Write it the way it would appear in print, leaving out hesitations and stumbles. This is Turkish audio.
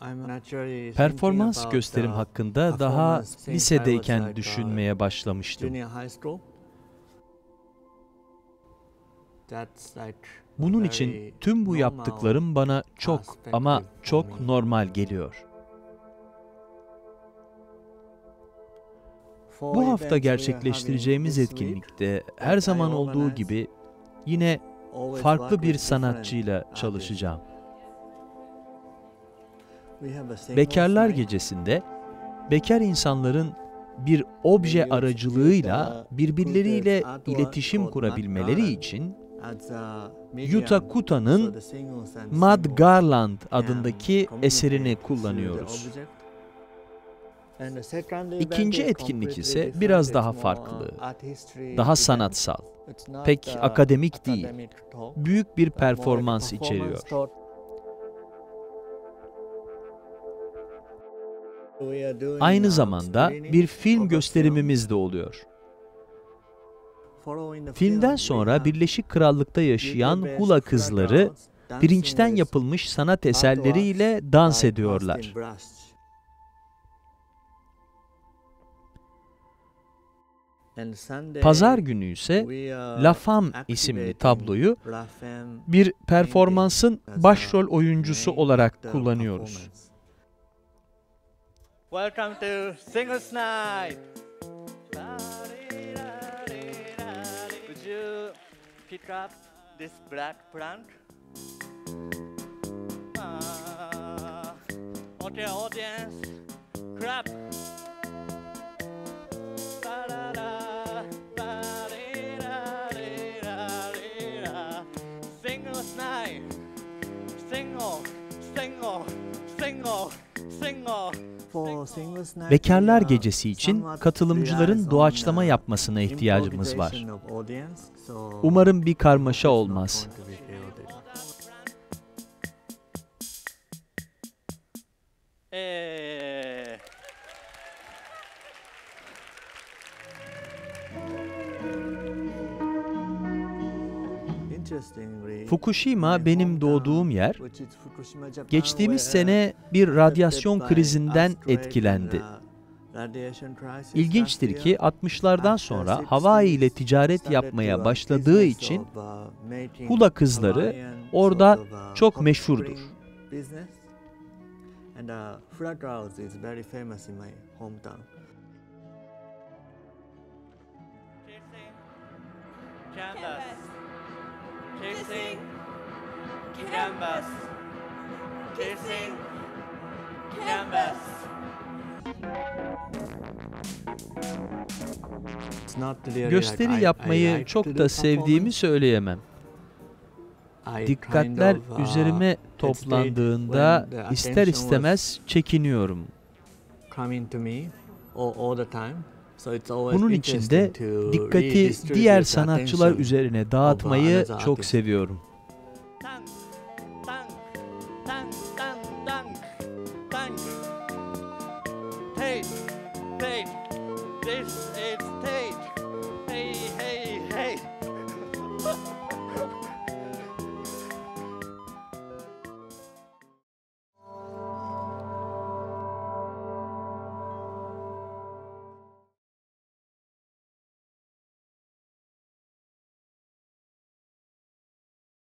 Performans gösterim hakkında daha lisedeyken düşünmeye başlamıştım. Bunun için tüm bu yaptıklarım bana çok ama çok normal geliyor. Bu hafta gerçekleştireceğimiz etkinlikte her zaman olduğu gibi yine farklı bir sanatçıyla çalışacağım. Bekarlar Gecesi'nde bekar insanların bir obje aracılığıyla birbirleriyle iletişim kurabilmeleri için Yuta Kuta'nın Mad Garland adındaki eserini kullanıyoruz. İkinci etkinlik ise biraz daha farklı, daha sanatsal, pek akademik değil, büyük bir performans içeriyor. Aynı zamanda bir film gösterimimiz de oluyor. Filmden sonra Birleşik Krallık'ta yaşayan hula kızları pirinçten yapılmış sanat eserleriyle dans ediyorlar. Pazar günü ise La Femme isimli tabloyu bir performansın başrol oyuncusu olarak kullanıyoruz. Welcome to Singles Night. Would you pick up this black plant? Okay, audience, clap. Singles Night. Single, single, single, single. Bekarlar Gecesi için katılımcıların doğaçlama yapmasına ihtiyacımız var. Umarım bir karmaşa olmaz. Fukushima benim doğduğum yer, geçtiğimiz sene bir radyasyon krizinden etkilendi. İlginçtir ki 60'lardan sonra Hawaii ile ticaret yapmaya başladığı için hula kızları orada çok meşhurdur. Kissing, canvas, kissing, canvas. Gösteri yapmayı çok da sevdiğimi söyleyemem. Dikkatler üzerime toplandığında ister istemez çekiniyorum. Bunun için de dikkati diğer sanatçılar üzerine dağıtmayı çok seviyorum.